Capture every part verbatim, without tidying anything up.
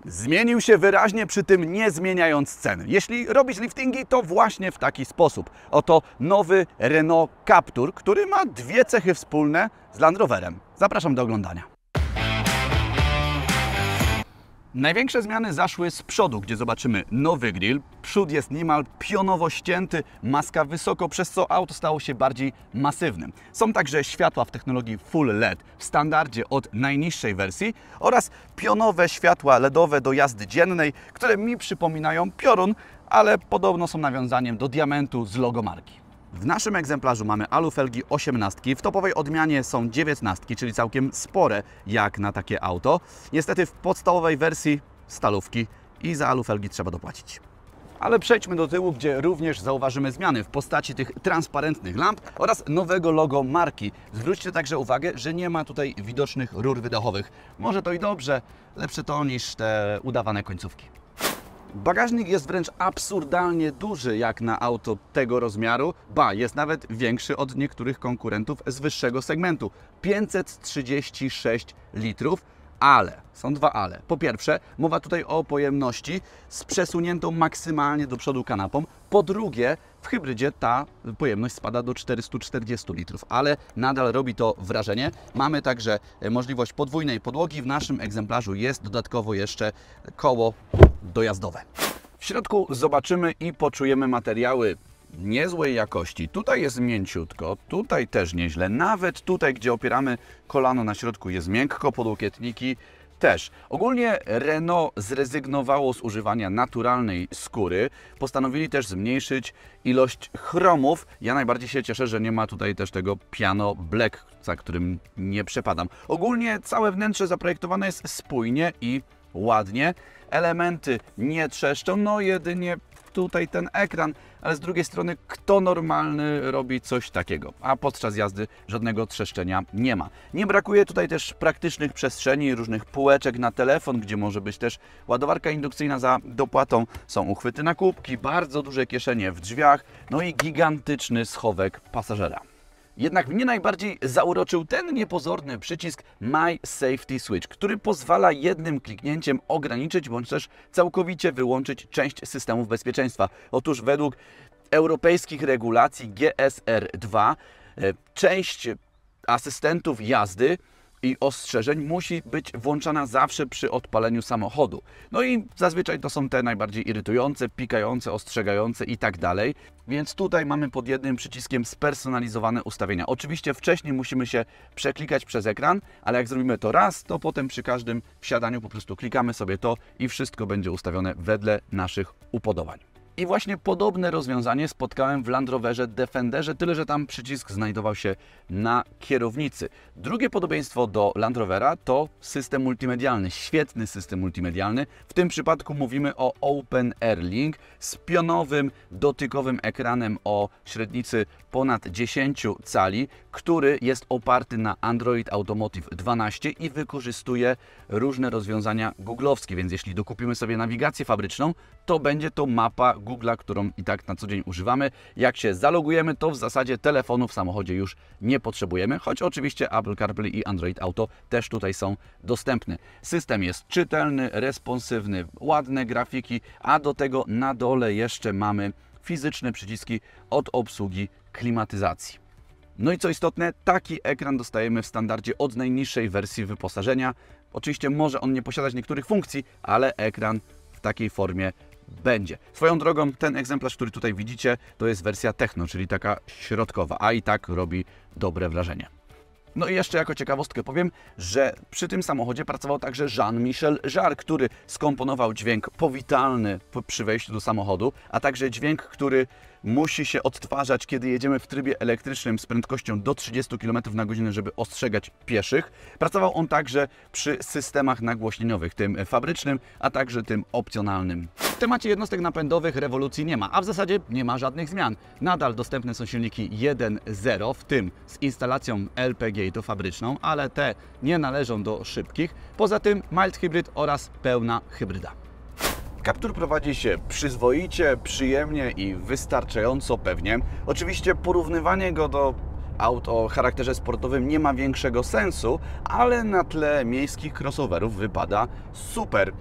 Zmienił się wyraźnie, przy tym nie zmieniając ceny. Jeśli robić liftingi, to właśnie w taki sposób. Oto nowy Renault Captur, który ma dwie cechy wspólne z Land Roverem. Zapraszam do oglądania. Największe zmiany zaszły z przodu, gdzie zobaczymy nowy grill. Przód jest niemal pionowo ścięty, maska wysoko, przez co auto stało się bardziej masywnym. Są także światła w technologii Full L E D w standardzie od najniższej wersji oraz pionowe światła L E D owe do jazdy dziennej, które mi przypominają piorun, ale podobno są nawiązaniem do diamentu z logo marki. W naszym egzemplarzu mamy alufelgi osiemnastki, w topowej odmianie są dziewiętnastki, czyli całkiem spore jak na takie auto. Niestety w podstawowej wersji stalówki i za alufelgi trzeba dopłacić. Ale przejdźmy do tyłu, gdzie również zauważymy zmiany w postaci tych transparentnych lamp oraz nowego logo marki. Zwróćcie także uwagę, że nie ma tutaj widocznych rur wydechowych. Może to i dobrze, lepsze to niż te udawane końcówki. Bagażnik jest wręcz absurdalnie duży jak na auto tego rozmiaru, ba, jest nawet większy od niektórych konkurentów z wyższego segmentu. pięćset trzydzieści sześć litrów, ale, są dwa ale. Po pierwsze, mowa tutaj o pojemności z przesuniętą maksymalnie do przodu kanapą. Po drugie, w hybrydzie ta pojemność spada do czterystu czterdziestu litrów, ale nadal robi to wrażenie. Mamy także możliwość podwójnej podłogi. W naszym egzemplarzu jest dodatkowo jeszcze koło dojazdowe. W środku zobaczymy i poczujemy materiały niezłej jakości. Tutaj jest mięciutko, tutaj też nieźle. Nawet tutaj, gdzie opieramy kolano na środku, jest miękko, podłokietniki też. Ogólnie Renault zrezygnowało z używania naturalnej skóry. Postanowili też zmniejszyć ilość chromów. Ja najbardziej się cieszę, że nie ma tutaj też tego piano black, za którym nie przepadam. Ogólnie całe wnętrze zaprojektowane jest spójnie i ładnie. Elementy nie trzeszczą, no jedynie tutaj ten ekran, ale z drugiej strony kto normalny robi coś takiego, a podczas jazdy żadnego trzeszczenia nie ma. Nie brakuje tutaj też praktycznych przestrzeni, różnych półeczek na telefon, gdzie może być też ładowarka indukcyjna za dopłatą, są uchwyty na kubki, bardzo duże kieszenie w drzwiach, no i gigantyczny schowek pasażera. Jednak mnie najbardziej zauroczył ten niepozorny przycisk My Safety Switch, który pozwala jednym kliknięciem ograniczyć bądź też całkowicie wyłączyć część systemów bezpieczeństwa. Otóż według europejskich regulacji G S R dwa część asystentów jazdy i ostrzeżeń musi być włączana zawsze przy odpaleniu samochodu. No i zazwyczaj to są te najbardziej irytujące, pikające, ostrzegające i tak dalej. Więc tutaj mamy pod jednym przyciskiem spersonalizowane ustawienia. Oczywiście wcześniej musimy się przeklikać przez ekran, ale jak zrobimy to raz, to potem przy każdym wsiadaniu po prostu klikamy sobie to i wszystko będzie ustawione wedle naszych upodobań. I właśnie podobne rozwiązanie spotkałem w Land Roverze Defenderze, tyle że tam przycisk znajdował się na kierownicy. Drugie podobieństwo do Land Rovera to system multimedialny, świetny system multimedialny. W tym przypadku mówimy o Open Air Link z pionowym, dotykowym ekranem o średnicy ponad dziesięciu cali, który jest oparty na Android Automotive dwanaście i wykorzystuje różne rozwiązania googlowskie, więc jeśli dokupimy sobie nawigację fabryczną, to będzie to mapa Google'a, którą i tak na co dzień używamy. Jak się zalogujemy, to w zasadzie telefonu w samochodzie już nie potrzebujemy, choć oczywiście Apple CarPlay i Android Auto też tutaj są dostępne. System jest czytelny, responsywny, ładne grafiki, a do tego na dole jeszcze mamy fizyczne przyciski od obsługi klimatyzacji. No i co istotne, taki ekran dostajemy w standardzie od najniższej wersji wyposażenia. Oczywiście może on nie posiadać niektórych funkcji, ale ekran w takiej formie będzie. Swoją drogą ten egzemplarz, który tutaj widzicie, to jest wersja Techno, czyli taka środkowa, a i tak robi dobre wrażenie. No i jeszcze jako ciekawostkę powiem, że przy tym samochodzie pracował także Jean-Michel Jarre, który skomponował dźwięk powitalny przy wejściu do samochodu, a także dźwięk, który musi się odtwarzać, kiedy jedziemy w trybie elektrycznym z prędkością do trzydziestu kilometrów na godzinę, żeby ostrzegać pieszych. Pracował on także przy systemach nagłośnieniowych, tym fabrycznym, a także tym opcjonalnym. W temacie jednostek napędowych rewolucji nie ma, a w zasadzie nie ma żadnych zmian. Nadal dostępne są silniki jeden zero, w tym z instalacją L P G i to fabryczną, ale te nie należą do szybkich. Poza tym mild hybrid oraz pełna hybryda. Captur prowadzi się przyzwoicie, przyjemnie i wystarczająco pewnie. Oczywiście porównywanie go do aut o charakterze sportowym nie ma większego sensu, ale na tle miejskich crossoverów wypada super.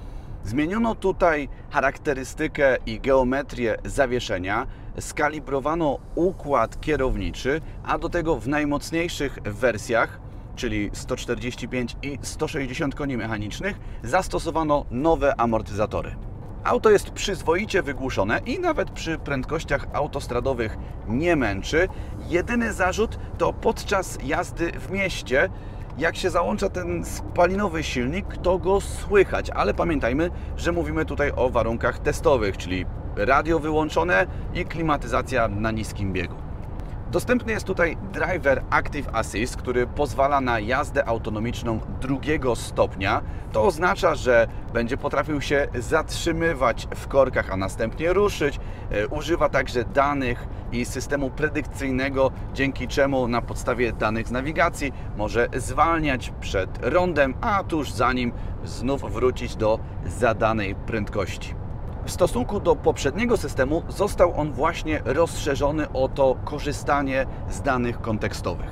Zmieniono tutaj charakterystykę i geometrię zawieszenia, skalibrowano układ kierowniczy, a do tego w najmocniejszych wersjach, czyli sto czterdzieści pięć i sto sześćdziesiąt koni mechanicznych, zastosowano nowe amortyzatory. Auto jest przyzwoicie wygłuszone i nawet przy prędkościach autostradowych nie męczy. Jedyny zarzut to podczas jazdy w mieście. Jak się załącza ten spalinowy silnik, to go słychać, ale pamiętajmy, że mówimy tutaj o warunkach testowych, czyli radio wyłączone i klimatyzacja na niskim biegu. Dostępny jest tutaj Driver Active Assist, który pozwala na jazdę autonomiczną drugiego stopnia. To oznacza, że będzie potrafił się zatrzymywać w korkach, a następnie ruszyć. Używa także danych i systemu predykcyjnego, dzięki czemu na podstawie danych z nawigacji może zwalniać przed rondem, a tuż za nim znów wrócić do zadanej prędkości. W stosunku do poprzedniego systemu został on właśnie rozszerzony o to korzystanie z danych kontekstowych.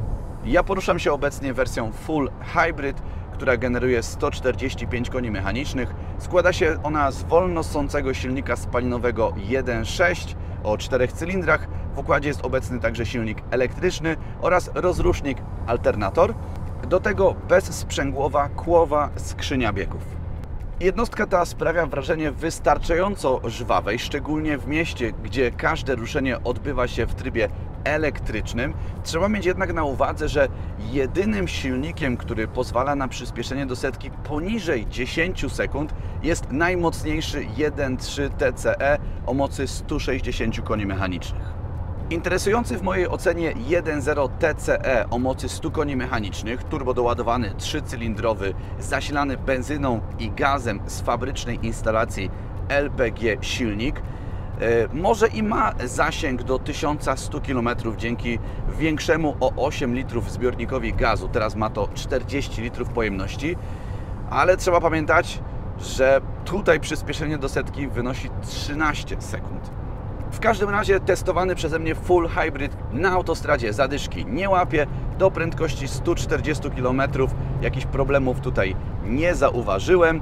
Ja poruszam się obecnie wersją Full Hybrid, która generuje sto czterdzieści pięć koni mechanicznych. Składa się ona z wolno ssącego silnika spalinowego jeden przecinek sześć o czterech cylindrach. W układzie jest obecny także silnik elektryczny oraz rozrusznik alternator. Do tego bezsprzęgłowa kłowa skrzynia biegów. Jednostka ta sprawia wrażenie wystarczająco żwawej, szczególnie w mieście, gdzie każde ruszenie odbywa się w trybie elektrycznym. Trzeba mieć jednak na uwadze, że jedynym silnikiem, który pozwala na przyspieszenie do setki poniżej dziesięciu sekund, jest najmocniejszy jeden przecinek trzy T C E o mocy stu sześćdziesięciu koni mechanicznych. Interesujący w mojej ocenie jeden zero T C E o mocy stu koni mechanicznych, turbodoładowany trzycylindrowy, zasilany benzyną i gazem z fabrycznej instalacji L P G silnik, może i ma zasięg do tysiąca stu kilometrów dzięki większemu o osiem litrów zbiornikowi gazu. Teraz ma to czterdzieści litrów pojemności, ale trzeba pamiętać, że tutaj przyspieszenie do setki wynosi trzynaście sekund. W każdym razie testowany przeze mnie Full Hybrid na autostradzie zadyszki nie łapie. Do prędkości stu czterdziestu kilometrów jakichś problemów tutaj nie zauważyłem,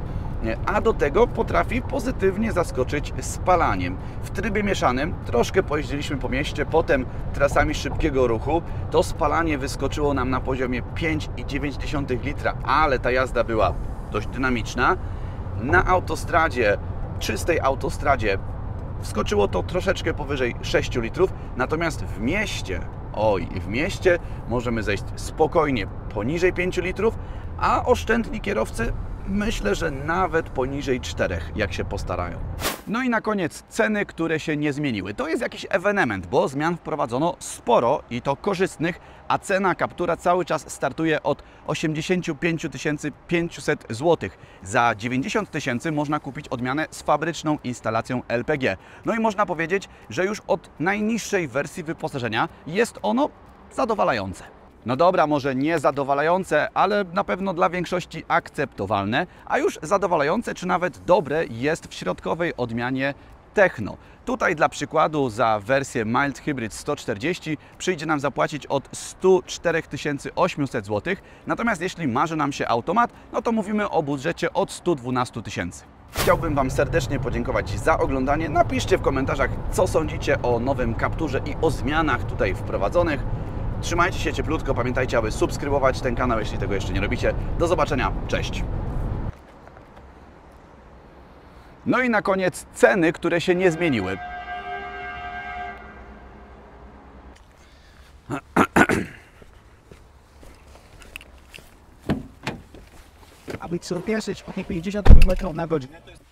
a do tego potrafi pozytywnie zaskoczyć spalaniem. W trybie mieszanym troszkę pojeździliśmy po mieście, potem trasami szybkiego ruchu. To spalanie wyskoczyło nam na poziomie pięć przecinek dziewięć litra, ale ta jazda była dość dynamiczna. Na autostradzie, czystej autostradzie, wskoczyło to troszeczkę powyżej sześciu litrów, natomiast w mieście, oj, w mieście możemy zejść spokojnie poniżej pięciu litrów, a oszczędni kierowcy myślę, że nawet poniżej czterech, jak się postarają. No i na koniec ceny, które się nie zmieniły. To jest jakiś ewenement, bo zmian wprowadzono sporo i to korzystnych, a cena Captura cały czas startuje od osiemdziesięciu pięciu tysięcy pięciuset złotych. Za dziewięćdziesiąt tysięcy można kupić odmianę z fabryczną instalacją L P G. No i można powiedzieć, że już od najniższej wersji wyposażenia jest ono zadowalające. No dobra, może nie zadowalające, ale na pewno dla większości akceptowalne, a już zadowalające czy nawet dobre jest w środkowej odmianie Techno. Tutaj dla przykładu za wersję Mild Hybrid sto czterdzieści przyjdzie nam zapłacić od stu czterech tysięcy ośmiuset złotych, natomiast jeśli marzy nam się automat, no to mówimy o budżecie od stu dwunastu tysięcy. Chciałbym Wam serdecznie podziękować za oglądanie. Napiszcie w komentarzach, co sądzicie o nowym Capturze i o zmianach tutaj wprowadzonych. Trzymajcie się cieplutko, pamiętajcie, aby subskrybować ten kanał, jeśli tego jeszcze nie robicie. Do zobaczenia, cześć! No i na koniec ceny, które się nie zmieniły. Aby co pierwszy pięćdziesiąt kilometrów na godzinę.